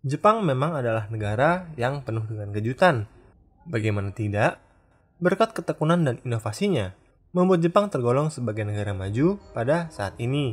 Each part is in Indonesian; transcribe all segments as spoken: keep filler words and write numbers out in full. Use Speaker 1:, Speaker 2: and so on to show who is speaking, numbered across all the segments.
Speaker 1: Jepang memang adalah negara yang penuh dengan kejutan. Bagaimana tidak, berkat ketekunan dan inovasinya, membuat Jepang tergolong sebagai negara maju pada saat ini.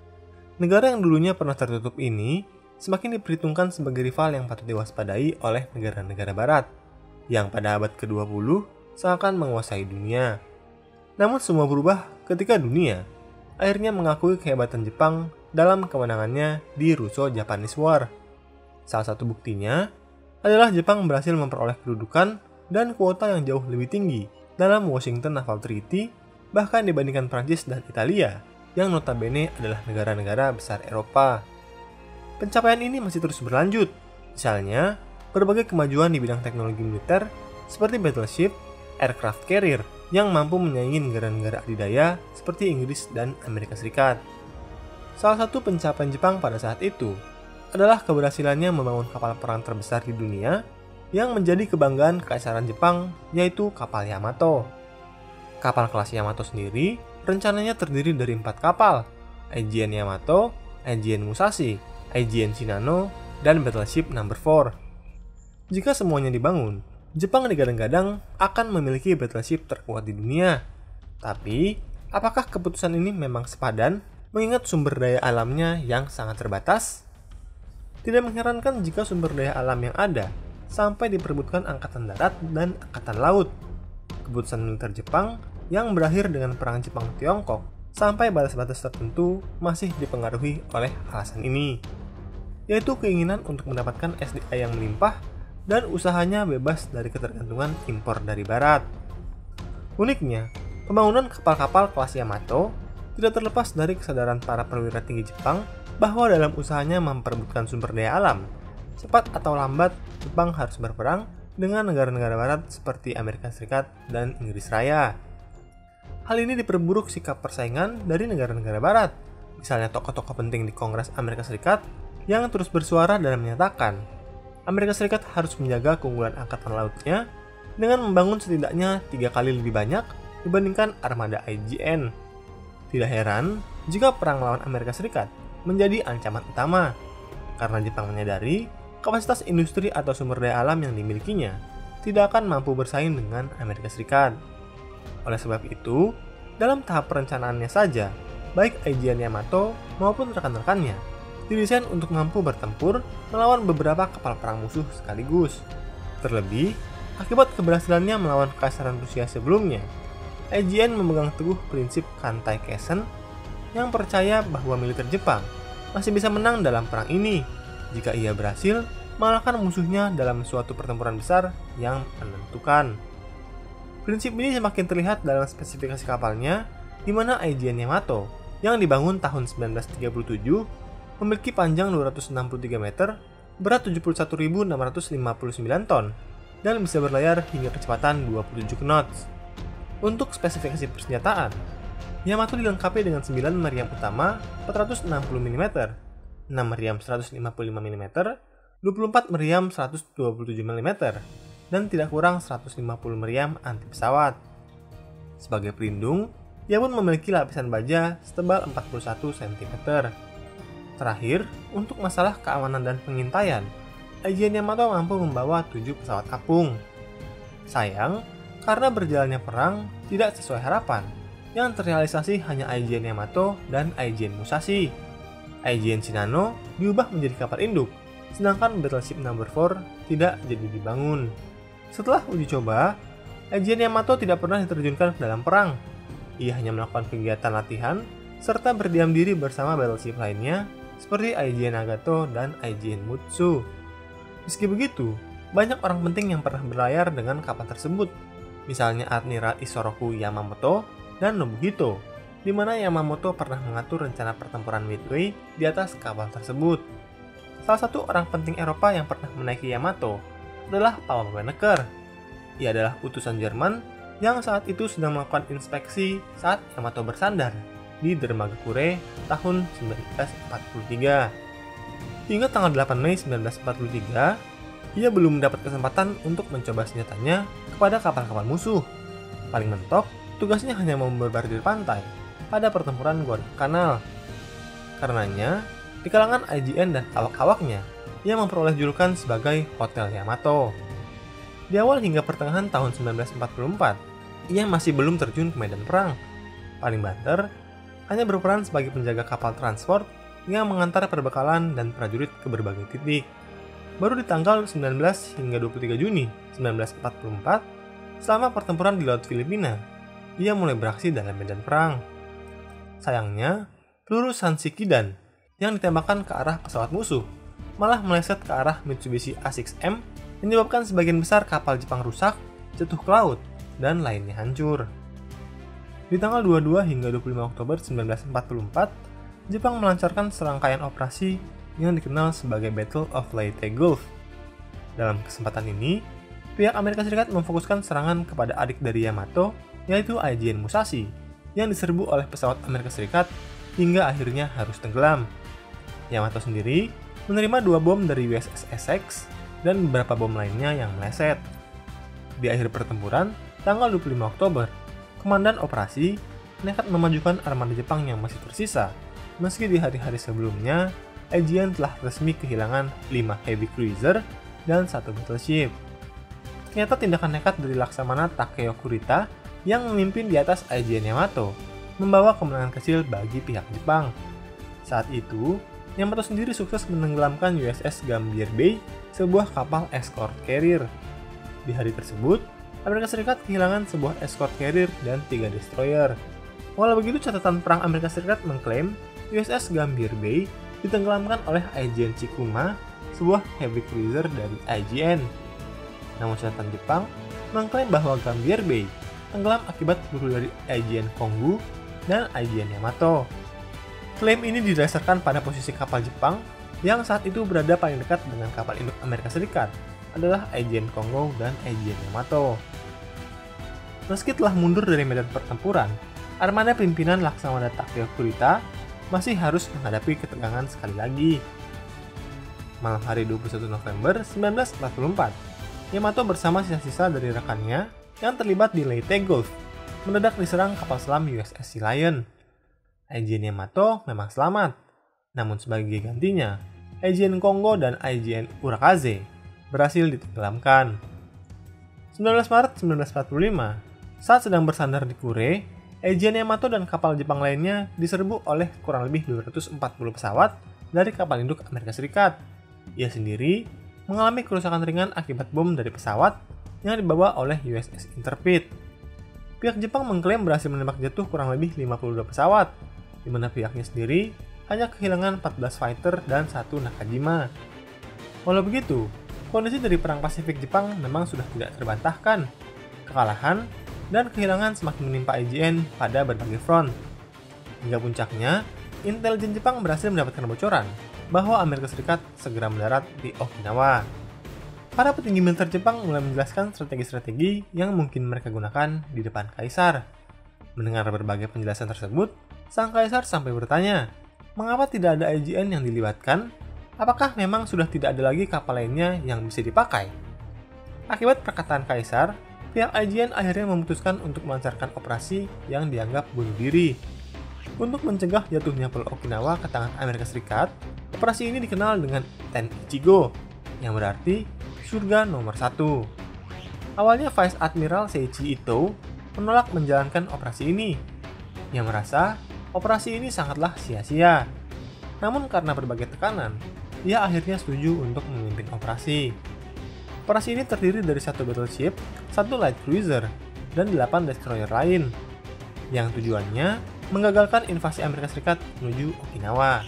Speaker 1: Negara yang dulunya pernah tertutup ini semakin diperhitungkan sebagai rival yang patut diwaspadai oleh negara-negara barat, yang pada abad ke dua puluh seakan menguasai dunia. Namun semua berubah ketika dunia akhirnya mengakui kehebatan Jepang dalam kemenangannya di Russo-Japanese War. Salah satu buktinya adalah Jepang berhasil memperoleh kedudukan dan kuota yang jauh lebih tinggi dalam Washington Naval Treaty bahkan dibandingkan Prancis dan Italia yang notabene adalah negara-negara besar Eropa. Pencapaian ini masih terus berlanjut, misalnya berbagai kemajuan di bidang teknologi militer seperti battleship, aircraft carrier yang mampu menyaingi negara-negara adidaya seperti Inggris dan Amerika Serikat. Salah satu pencapaian Jepang pada saat itu adalah keberhasilannya membangun kapal perang terbesar di dunia yang menjadi kebanggaan Kekaisaran Jepang, yaitu kapal Yamato. Kapal kelas Yamato sendiri rencananya terdiri dari empat kapal, Aegean Yamato, Aegean Musashi, Aegean Shinano, dan Battleship Number empat. Jika semuanya dibangun, Jepang digadang-gadang akan memiliki battleship terkuat di dunia. Tapi, apakah keputusan ini memang sepadan mengingat sumber daya alamnya yang sangat terbatas? Tidak mengherankan jika sumber daya alam yang ada sampai diperebutkan Angkatan Darat dan Angkatan Laut. Keputusan militer Jepang yang berakhir dengan Perang Jepang-Tiongkok sampai batas-batas tertentu masih dipengaruhi oleh alasan ini, yaitu keinginan untuk mendapatkan S D A yang melimpah dan usahanya bebas dari ketergantungan impor dari barat. Uniknya, pembangunan kapal-kapal kelas Yamato tidak terlepas dari kesadaran para perwira tinggi Jepang bahwa dalam usahanya memperebutkan sumber daya alam, cepat atau lambat Jepang harus berperang dengan negara-negara barat seperti Amerika Serikat dan Inggris Raya. Hal ini diperburuk sikap persaingan dari negara-negara barat, misalnya tokoh-tokoh penting di Kongres Amerika Serikat yang terus bersuara dan menyatakan Amerika Serikat harus menjaga keunggulan angkatan lautnya dengan membangun setidaknya tiga kali lebih banyak dibandingkan armada A E G N. Tidak heran jika perang melawan Amerika Serikat menjadi ancaman utama, karena Jepang menyadari kapasitas industri atau sumber daya alam yang dimilikinya tidak akan mampu bersaing dengan Amerika Serikat. Oleh sebab itu, dalam tahap perencanaannya saja, baik Aegean Yamato maupun rekan-rekannya didesain untuk mampu bertempur melawan beberapa kapal perang musuh sekaligus. Terlebih, akibat keberhasilannya melawan Kekaisaran Rusia sebelumnya, A E G N memegang teguh prinsip Kantai Keisen yang percaya bahwa militer Jepang masih bisa menang dalam perang ini jika ia berhasil mengalahkan musuhnya dalam suatu pertempuran besar yang menentukan. Prinsip ini semakin terlihat dalam spesifikasi kapalnya, di mana Aegean Yamato yang dibangun tahun sembilan belas tiga puluh tujuh memiliki panjang dua ratus enam puluh tiga meter, berat tujuh puluh satu ribu enam ratus lima puluh sembilan ton, dan bisa berlayar hingga kecepatan dua puluh tujuh knots. Untuk spesifikasi persenjataan, Yamato dilengkapi dengan sembilan meriam utama empat ratus enam puluh milimeter, enam meriam seratus lima puluh lima milimeter, dua puluh empat meriam seratus dua puluh tujuh milimeter, dan tidak kurang seratus lima puluh meriam anti pesawat. Sebagai pelindung, ia pun memiliki lapisan baja setebal empat puluh satu sentimeter. Terakhir, untuk masalah keamanan dan pengintaian, Aegean Yamato mampu membawa tujuh pesawat apung. Sayang, karena berjalannya perang tidak sesuai harapan, yang terrealisasi hanya Aegean Yamato dan Aegean Musashi. Aegean Shinano diubah menjadi kapal induk, sedangkan Battleship Number empat tidak jadi dibangun. Setelah uji coba, Aegean Yamato tidak pernah diterjunkan ke dalam perang. Ia hanya melakukan kegiatan latihan, serta berdiam diri bersama battleship lainnya, seperti Aegean Nagato dan Aegean Mutsu. Meski begitu, banyak orang penting yang pernah berlayar dengan kapal tersebut, misalnya Admiral Isoroku Yamamoto dan Nobuhito, di mana Yamamoto pernah mengatur rencana pertempuran Midway di atas kapal tersebut. Salah satu orang penting Eropa yang pernah menaiki Yamato adalah Paul Wanneker. Ia adalah utusan Jerman yang saat itu sedang melakukan inspeksi saat Yamato bersandar di dermaga Kure tahun sembilan belas empat puluh tiga. Hingga tanggal delapan Mei sembilan belas empat puluh tiga, ia belum mendapat kesempatan untuk mencoba senjatanya kepada kapal-kapal musuh. Paling mentok, tugasnya hanya memborbardir pantai pada pertempuran Guadalcanal. Karenanya, di kalangan A E G N dan awak-awaknya, yang memperoleh julukan sebagai Hotel Yamato. Di awal hingga pertengahan tahun sembilan belas empat puluh empat, ia masih belum terjun ke medan perang. Paling banter, hanya berperan sebagai penjaga kapal transport yang mengantar perbekalan dan prajurit ke berbagai titik. Baru di tanggal sembilan belas hingga dua puluh tiga Juni sembilan belas empat puluh empat, selama pertempuran di Laut Filipina, ia mulai beraksi dalam medan perang. Sayangnya, peluru Sanshikidan yang ditembakkan ke arah pesawat musuh malah meleset ke arah Mitsubishi A enam M, menyebabkan sebagian besar kapal Jepang rusak, jatuh ke laut, dan lainnya hancur. Di tanggal dua puluh dua hingga dua puluh lima Oktober sembilan belas empat puluh empat, Jepang melancarkan serangkaian operasi yang dikenal sebagai Battle of Leyte Gulf. Dalam kesempatan ini, pihak Amerika Serikat memfokuskan serangan kepada adik dari Yamato, yaitu I J N Musashi, yang diserbu oleh pesawat Amerika Serikat hingga akhirnya harus tenggelam. Yamato sendiri menerima dua bom dari U S S Essex dan beberapa bom lainnya yang meleset. Di akhir pertempuran, tanggal dua puluh lima Oktober, Komandan Operasi nekat memajukan armada Jepang yang masih tersisa, meski di hari-hari sebelumnya, I J N telah resmi kehilangan lima heavy cruiser dan satu battleship. Ternyata tindakan nekat dari Laksamana Takeo Kurita yang memimpin di atas I J N Yamato membawa kemenangan kecil bagi pihak Jepang. Saat itu, Yamato sendiri sukses menenggelamkan U S S Gambier Bay, sebuah kapal escort carrier. Di hari tersebut, Amerika Serikat kehilangan sebuah escort carrier dan tiga destroyer. Walau begitu, catatan perang Amerika Serikat mengklaim U S S Gambier Bay ditenggelamkan oleh I J N Chikuma, sebuah heavy cruiser dari I J N. Namun catatan Jepang mengklaim bahwa Gambier Bay tenggelam akibat peluru dari I J N Konggu dan I J N Yamato. Klaim ini didasarkan pada posisi kapal Jepang yang saat itu berada paling dekat dengan kapal induk Amerika Serikat adalah I J N Kongo dan I J N Yamato. Meski telah mundur dari medan pertempuran, armada pimpinan Laksamana Takeo Kurita masih harus menghadapi ketegangan sekali lagi. Malam hari dua puluh satu November sembilan belas empat puluh empat, Yamato bersama sisa-sisa dari rekannya yang terlibat di Leyte Gulf mendadak diserang kapal selam U S S Sea Lion. I J N Yamato memang selamat, namun sebagai gantinya, I J N Kongo dan I J N Urakaze berhasil ditenggelamkan. sembilan belas Maret sembilan belas empat puluh lima, saat sedang bersandar di Kure, I J N Yamato dan kapal Jepang lainnya diserbu oleh kurang lebih dua ratus empat puluh pesawat dari kapal induk Amerika Serikat. Ia sendiri mengalami kerusakan ringan akibat bom dari pesawat yang dibawa oleh U S S Intrepid. Pihak Jepang mengklaim berhasil menembak jatuh kurang lebih lima puluh dua pesawat, di mana pihaknya sendiri hanya kehilangan empat belas fighter dan satu Nakajima. Walau begitu, kondisi dari Perang Pasifik Jepang memang sudah tidak terbantahkan. Kekalahan dan kehilangan semakin menimpa I J N pada berbagai front. Hingga puncaknya, intelijen Jepang berhasil mendapatkan bocoran bahwa Amerika Serikat segera mendarat di Okinawa. Para petinggi militer Jepang mulai menjelaskan strategi-strategi yang mungkin mereka gunakan di depan Kaisar. Mendengar berbagai penjelasan tersebut, sang Kaisar sampai bertanya, mengapa tidak ada I J N yang dilibatkan? Apakah memang sudah tidak ada lagi kapal lainnya yang bisa dipakai? Akibat perkataan Kaisar, pihak I J N akhirnya memutuskan untuk melancarkan operasi yang dianggap bunuh diri. Untuk mencegah jatuhnya Pulau Okinawa ke tangan Amerika Serikat, operasi ini dikenal dengan Ten Ichigo, yang berarti surga nomor satu. Awalnya Vice Admiral Seiichi Ito menolak menjalankan operasi ini. Ia merasa operasi ini sangatlah sia-sia. Namun karena berbagai tekanan, ia akhirnya setuju untuk memimpin operasi. Operasi ini terdiri dari satu battleship, satu light cruiser, dan delapan destroyer lain, yang tujuannya menggagalkan invasi Amerika Serikat menuju Okinawa.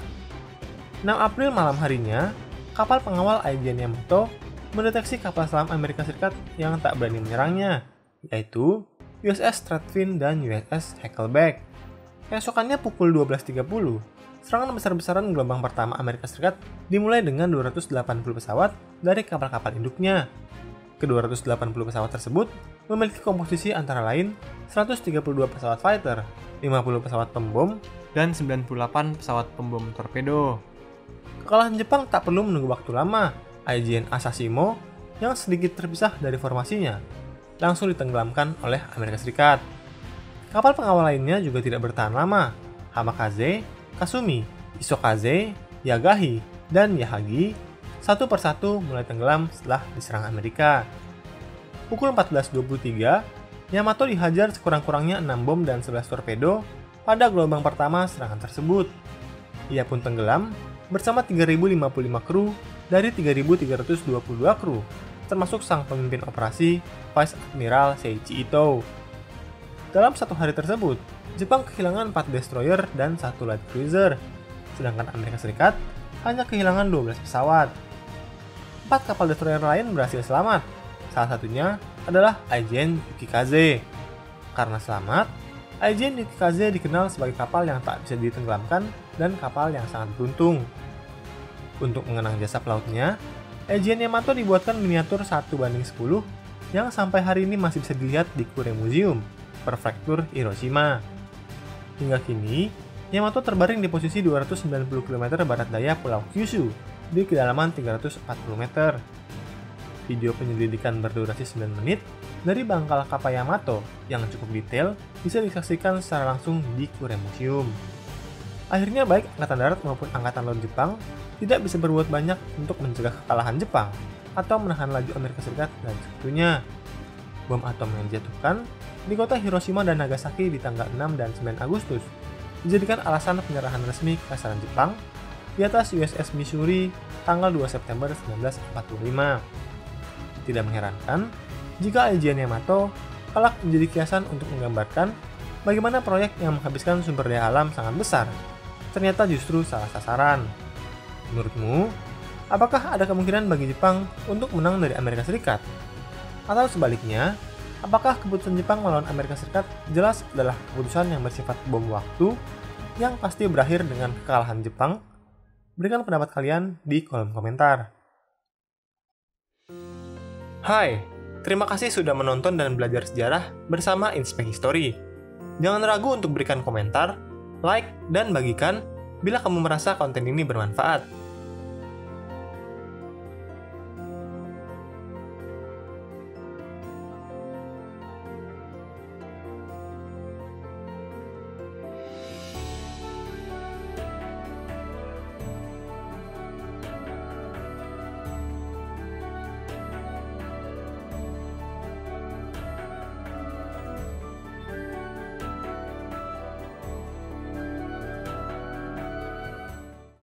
Speaker 1: enam April malam harinya, kapal pengawal I J N Yamato mendeteksi kapal selam Amerika Serikat yang tak berani menyerangnya, yaitu U S S Strathfield dan U S S Hackleback. Keesokannya pukul dua belas tiga puluh, serangan besar-besaran gelombang pertama Amerika Serikat dimulai dengan dua ratus delapan puluh pesawat dari kapal-kapal induknya. Kedua ratus delapan puluh pesawat tersebut memiliki komposisi antara lain seratus tiga puluh dua pesawat fighter, lima puluh pesawat pembom, dan sembilan puluh delapan pesawat pembom torpedo. Kekalahan Jepang tak perlu menunggu waktu lama. I J N Asashimo yang sedikit terpisah dari formasinya langsung ditenggelamkan oleh Amerika Serikat. Kapal pengawal lainnya juga tidak bertahan lama. Hamakaze, Kasumi, Isokaze, Yagahi, dan Yahagi satu persatu mulai tenggelam setelah diserang Amerika. Pukul empat belas dua puluh tiga, Yamato dihajar sekurang-kurangnya enam bom dan sebelas torpedo pada gelombang pertama serangan tersebut. Ia pun tenggelam bersama tiga ribu lima puluh lima kru dari tiga ribu tiga ratus dua puluh dua kru, termasuk sang pemimpin operasi Vice Admiral Seiichi Ito. Dalam satu hari tersebut, Jepang kehilangan empat destroyer dan satu light cruiser, sedangkan Amerika Serikat hanya kehilangan dua belas pesawat. Empat kapal destroyer lain berhasil selamat, salah satunya adalah Aigen Yukikaze. Karena selamat, Aigen Yukikaze dikenal sebagai kapal yang tak bisa ditenggelamkan dan kapal yang sangat beruntung. Untuk mengenang jasa pelautnya, Eigen Yamato dibuatkan miniatur satu banding sepuluh yang sampai hari ini masih bisa dilihat di Kure Museum, Prefektur Hiroshima. Hingga kini, Yamato terbaring di posisi dua ratus sembilan puluh kilometer barat daya Pulau Kyushu di kedalaman tiga ratus empat puluh meter. Video penyelidikan berdurasi sembilan menit dari bangkal kapal Yamato yang cukup detail bisa disaksikan secara langsung di Kure Museum. Akhirnya baik Angkatan Darat maupun Angkatan Laut Jepang tidak bisa berbuat banyak untuk mencegah kekalahan Jepang atau menahan laju Amerika Serikat dan sekutunya. Bom atom yang dijatuhkan di kota Hiroshima dan Nagasaki di tanggal enam dan sembilan Agustus dijadikan alasan penyerahan resmi kekaisaran Jepang di atas U S S Missouri tanggal dua September seribu sembilan ratus empat puluh lima. Tidak mengherankan jika Eigen Yamato kelak menjadi kiasan untuk menggambarkan bagaimana proyek yang menghabiskan sumber daya alam sangat besar ternyata justru salah sasaran. Menurutmu, apakah ada kemungkinan bagi Jepang untuk menang dari Amerika Serikat? Atau sebaliknya, apakah keputusan Jepang melawan Amerika Serikat jelas adalah keputusan yang bersifat bom waktu yang pasti berakhir dengan kekalahan Jepang? Berikan pendapat kalian di kolom komentar. Hai, terima kasih sudah menonton dan belajar sejarah bersama Inspek History. Jangan ragu untuk berikan komentar, like, dan bagikan bila kamu merasa konten ini bermanfaat.